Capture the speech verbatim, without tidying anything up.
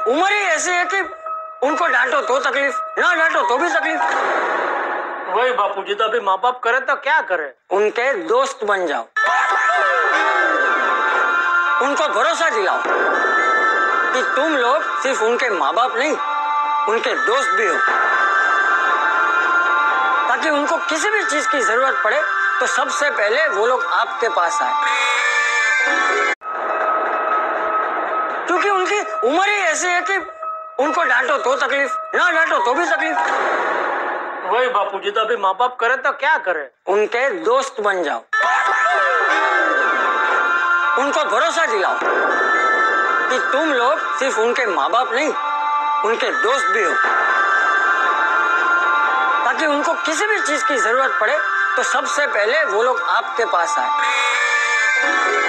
उम्र ही ऐसी है कि उनको डांटो तो तकलीफ, ना डांटो तो भी तकलीफ। वही बापूजी, तो अभी माँ बाप करे तो क्या करे? उनके दोस्त बन जाओ, उनको भरोसा दिलाओ कि तुम लोग सिर्फ उनके माँ बाप नहीं, उनके दोस्त भी हो, ताकि उनको किसी भी चीज की जरूरत पड़े तो सबसे पहले वो लोग आपके पास आए, क्योंकि उनकी उम्र ही ऐसी है कि उनको डांटो तो तकलीफ, ना डांटो तो भी तकलीफ। वही बापूजी, तो अभी माँ बाप करे तो क्या करे? उनके दोस्त बन जाओ, उनको भरोसा दिलाओ कि तुम लोग सिर्फ उनके माँ बाप नहीं, उनके दोस्त भी हो, ताकि उनको किसी भी चीज की जरूरत पड़े तो सबसे पहले वो लोग आपके पास आए।